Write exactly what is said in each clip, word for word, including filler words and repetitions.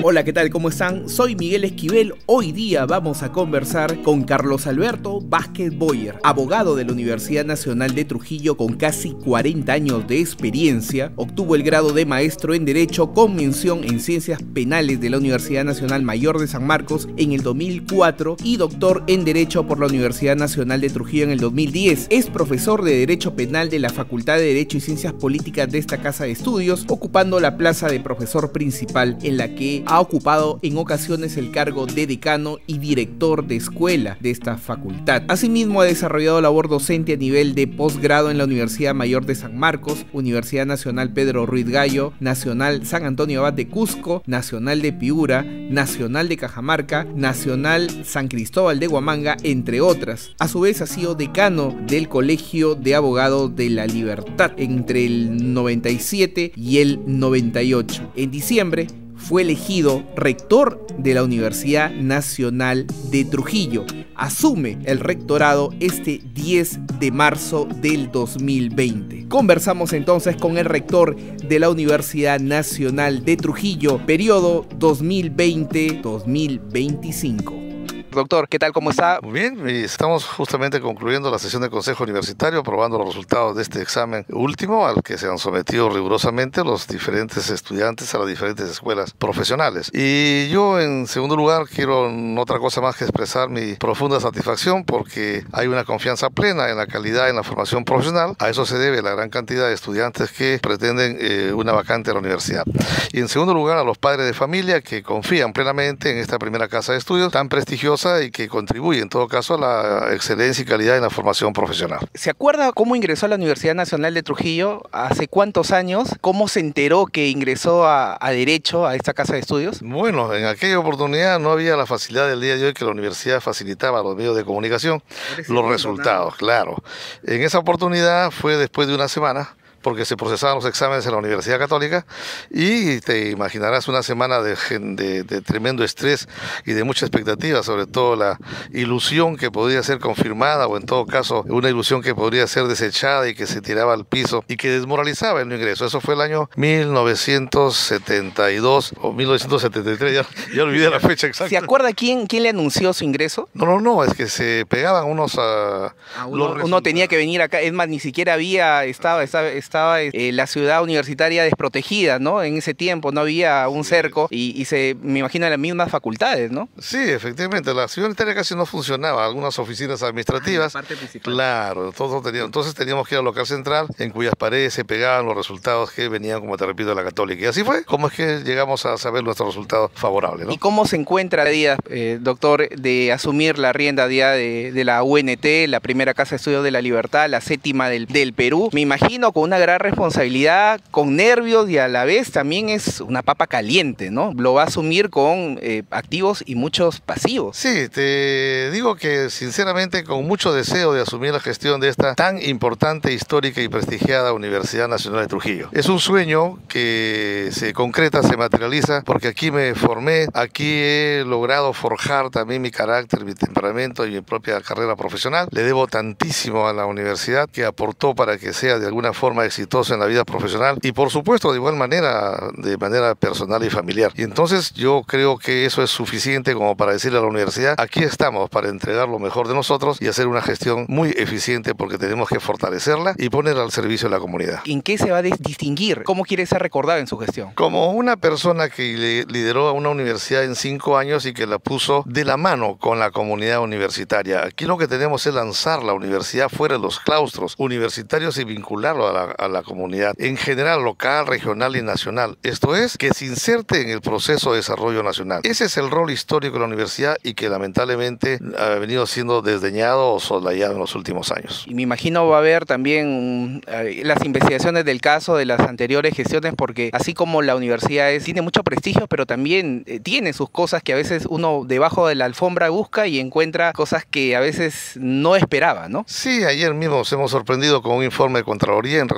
Hola, ¿qué tal? ¿Cómo están? Soy Miguel Esquivel. Hoy día vamos a conversar con Carlos Alberto Vázquez Boyer, abogado de la Universidad Nacional de Trujillo con casi cuarenta años de experiencia. Obtuvo el grado de maestro en Derecho con mención en Ciencias Penales de la Universidad Nacional Mayor de San Marcos en el dos mil cuatro y doctor en Derecho por la Universidad Nacional de Trujillo en el dos mil diez. Es profesor de Derecho Penal de la Facultad de Derecho y Ciencias Políticas de esta casa de estudios, ocupando la plaza de profesor principal, en la que ha ocupado en ocasiones el cargo de decano y director de escuela de esta facultad. Asimismo, ha desarrollado labor docente a nivel de posgrado en la Universidad Mayor de San Marcos, Universidad Nacional Pedro Ruiz Gallo, Nacional San Antonio Abad de Cusco, Nacional de Piura, Nacional de Cajamarca, Nacional San Cristóbal de Huamanga, entre otras. A su vez, ha sido decano del Colegio de Abogados de la Libertad entre el noventa y siete y el noventa y ocho. En diciembre fue elegido rector de la Universidad Nacional de Trujillo. Asume el rectorado este diez de marzo del dos mil veinte. Conversamos entonces con el rector de la Universidad Nacional de Trujillo, periodo dos mil veinte a dos mil veinticinco. Doctor, ¿qué tal? ¿Cómo está? Muy bien, estamos justamente concluyendo la sesión del Consejo Universitario, aprobando los resultados de este examen último al que se han sometido rigurosamente los diferentes estudiantes a las diferentes escuelas profesionales. Y yo, en segundo lugar, quiero no otra cosa más que expresar mi profunda satisfacción porque hay una confianza plena en la calidad en la formación profesional. A eso se debe la gran cantidad de estudiantes que pretenden eh, una vacante en la universidad. Y en segundo lugar, a los padres de familia que confían plenamente en esta primera casa de estudios tan prestigiosa y que contribuye en todo caso a la excelencia y calidad en la formación profesional. ¿Se acuerda cómo ingresó a la Universidad Nacional de Trujillo? ¿Hace cuántos años? ¿Cómo se enteró que ingresó a, a Derecho a esta casa de estudios? Bueno, en aquella oportunidad no había la facilidad del día de hoy que la universidad facilitaba a los medios de comunicación los resultados, claro. En esa oportunidad fue después de una semana, porque se procesaban los exámenes en la Universidad Católica y te imaginarás una semana de, de, de tremendo estrés y de mucha expectativa, sobre todo la ilusión que podría ser confirmada o en todo caso una ilusión que podría ser desechada y que se tiraba al piso y que desmoralizaba el ingreso. Eso fue el año mil novecientos setenta y dos o mil novecientos setenta y tres, ya, ya olvidé la fecha exacta. ¿Se acuerda quién, quién le anunció su ingreso? No, no, no, es que se pegaban unos a... Ah, uno, uno tenía que venir acá, es más, ni siquiera había, estaba, estaba, estaba eh, la ciudad universitaria desprotegida, ¿no? En ese tiempo no había un cerco y, y se, me imagino, las mismas facultades, ¿no? Sí, efectivamente, la ciudad universitaria casi no funcionaba, algunas oficinas administrativas. Ah, la parte principal. Claro, todos teníamos, entonces teníamos que ir al local central, en cuyas paredes se pegaban los resultados que venían, como te repito, de la Católica. Y así fue, como es que llegamos a saber nuestros resultados favorables, ¿no? ¿Y cómo se encuentra día, eh, doctor, de asumir la rienda día de, de la U N T, la primera Casa de Estudios de la Libertad, la séptima del, del Perú? Me imagino con una gran responsabilidad, con nervios y a la vez también es una papa caliente, ¿no? Lo va a asumir con eh, activos y muchos pasivos. Sí, te digo que sinceramente con mucho deseo de asumir la gestión de esta tan importante, histórica y prestigiada Universidad Nacional de Trujillo. Es un sueño que se concreta, se materializa, porque aquí me formé, aquí he logrado forjar también mi carácter, mi temperamento y mi propia carrera profesional. Le debo tantísimo a la universidad que aportó para que sea de alguna forma exitoso en la vida profesional y por supuesto de igual manera de manera personal y familiar. Y entonces yo creo que eso es suficiente como para decirle a la universidad, aquí estamos para entregar lo mejor de nosotros y hacer una gestión muy eficiente porque tenemos que fortalecerla y ponerla al servicio de la comunidad. ¿En qué se va a distinguir? ¿Cómo quiere ser recordado en su gestión? Como una persona que lideró a una universidad en cinco años y que la puso de la mano con la comunidad universitaria. Aquí lo que tenemos es lanzar la universidad fuera de los claustros universitarios y vincularlo a la, a la comunidad, en general local, regional y nacional. Esto es, que se inserte en el proceso de desarrollo nacional. Ese es el rol histórico de la universidad y que lamentablemente ha venido siendo desdeñado o soslayado en los últimos años. Y me imagino va a haber también eh, las investigaciones del caso de las anteriores gestiones, porque así como la universidad es, tiene mucho prestigio, pero también eh, tiene sus cosas que a veces uno debajo de la alfombra busca y encuentra cosas que a veces no esperaba, ¿no? Sí, ayer mismo nos hemos sorprendido con un informe de Contraloría en relación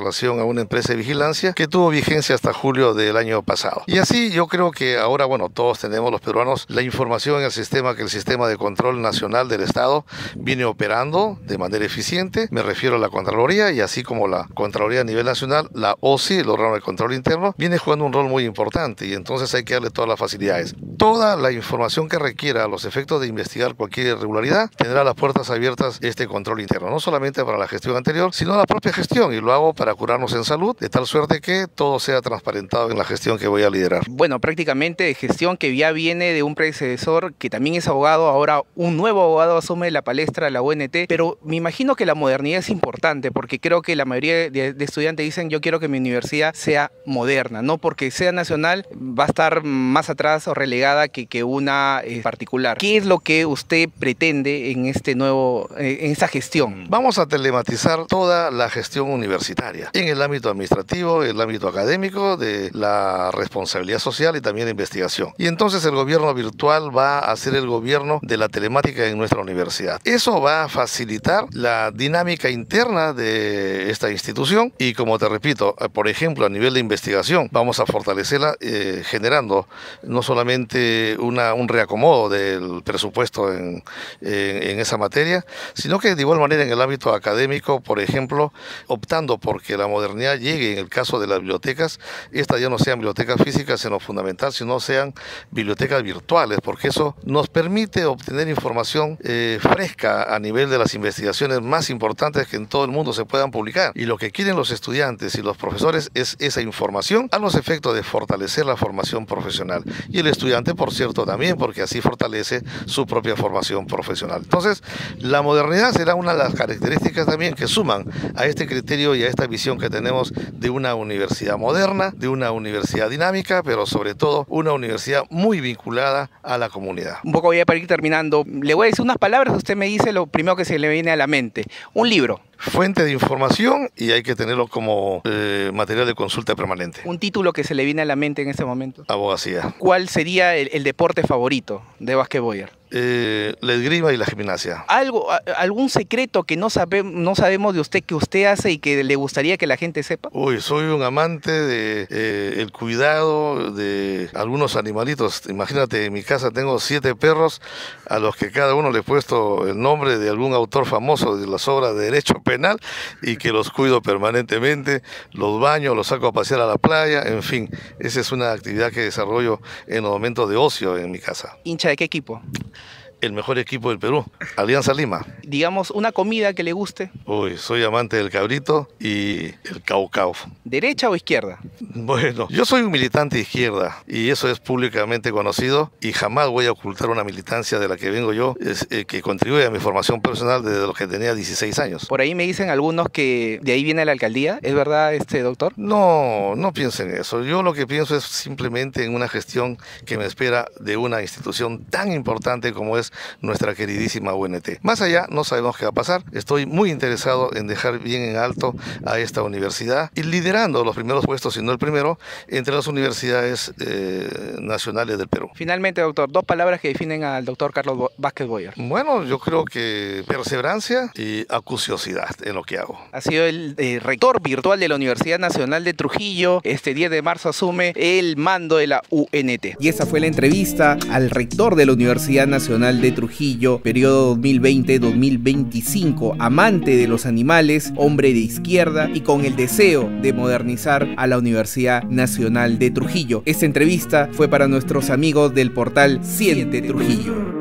relación a una empresa de vigilancia que tuvo vigencia hasta julio del año pasado. Y así yo creo que ahora, bueno, todos tenemos los peruanos la información en el sistema, que el sistema de control nacional del Estado viene operando de manera eficiente. Me refiero a la Contraloría, y así como la Contraloría a nivel nacional, la O S I, el órgano de control interno, viene jugando un rol muy importante, y entonces hay que darle todas las facilidades. Toda la información que requiera a los efectos de investigar cualquier irregularidad tendrá las puertas abiertas este control interno, no solamente para la gestión anterior, sino la propia gestión, y lo hago para curarnos en salud, de tal suerte que todo sea transparentado en la gestión que voy a liderar. Bueno, prácticamente de gestión que ya viene de un predecesor que también es abogado, ahora un nuevo abogado asume la palestra de la U N T, pero me imagino que la modernidad es importante, porque creo que la mayoría de, de estudiantes dicen: yo quiero que mi universidad sea moderna, no porque sea nacional va a estar más atrás o relegada que, que una eh, particular. ¿Qué es lo que usted pretende en este nuevo, eh, en esta gestión? Vamos a telematizar toda la gestión universitaria en el ámbito administrativo, el ámbito académico, de la responsabilidad social y también de investigación. Y entonces el gobierno virtual va a ser el gobierno de la telemática en nuestra universidad. Eso va a facilitar la dinámica interna de esta institución, y como te repito, por ejemplo, a nivel de investigación, vamos a fortalecerla eh, generando no solamente una, un reacomodo del presupuesto en, en, en esa materia, sino que de igual manera en el ámbito académico, por ejemplo, optando porque la modernidad llegue en el caso de las bibliotecas, estas ya no sean bibliotecas físicas en lo fundamental, sino sean bibliotecas virtuales, porque eso nos permite obtener información eh, fresca a nivel de las investigaciones más importantes que en todo el mundo se puedan publicar. Y lo que quieren los estudiantes y los profesores es esa información a los efectos de fortalecer la formación profesional. Y el estudiante, por cierto, también, porque así fortalece su propia formación profesional. Entonces, la modernidad será una de las características también que suman a este criterio y a esta visión que tenemos de una universidad moderna, de una universidad dinámica, pero sobre todo una universidad muy vinculada a la comunidad. Un poco voy a para ir terminando. Le voy a decir unas palabras, usted me dice lo primero que se le viene a la mente. Un libro. Fuente de información, y hay que tenerlo como eh, material de consulta permanente. Un título que se le viene a la mente en este momento. Abogacía. ¿Cuál sería el, el deporte favorito de Vázquez Boyer? Eh, la esgrima y la gimnasia. ¿Algo, a, ¿Algún secreto que no, sabe, no sabemos de usted que usted hace y que le gustaría que la gente sepa? Uy, soy un amante de eh, el cuidado de algunos animalitos. Imagínate, en mi casa tengo siete perros a los que cada uno le he puesto el nombre de algún autor famoso de las obras de derecho penal, y que los cuido permanentemente, los baño, los saco a pasear a la playa, en fin, esa es una actividad que desarrollo en los momentos de ocio en mi casa. ¿Hincha de qué equipo? El mejor equipo del Perú, Alianza Lima. Digamos, una comida que le guste. Uy, soy amante del cabrito y el caucao. ¿Derecha o izquierda? Bueno, yo soy un militante de izquierda, y eso es públicamente conocido, y jamás voy a ocultar una militancia de la que vengo yo, es, eh, que contribuye a mi formación personal desde los que tenía dieciséis años. Por ahí me dicen algunos que de ahí viene la alcaldía. ¿Es verdad, este doctor? No, no pienso en eso. Yo lo que pienso es simplemente en una gestión que me espera de una institución tan importante como es nuestra queridísima U N T. Más allá, no sabemos qué va a pasar. Estoy muy interesado en dejar bien en alto a esta universidad y liderando los primeros puestos, si no el primero, entre las universidades eh, nacionales del Perú. Finalmente, doctor, dos palabras que definen al doctor Carlos Vázquez Boyer. Bueno, yo creo que perseverancia y acuciosidad en lo que hago. Ha sido el eh, rector virtual de la Universidad Nacional de Trujillo. Este diez de marzo asume el mando de la U N T. Y esa fue la entrevista al rector de la Universidad Nacional de Trujillo, periodo dos mil veinte a dos mil veinticinco, amante de los animales, hombre de izquierda y con el deseo de modernizar a la Universidad Nacional de Trujillo. Esta entrevista fue para nuestros amigos del portal Siente Trujillo.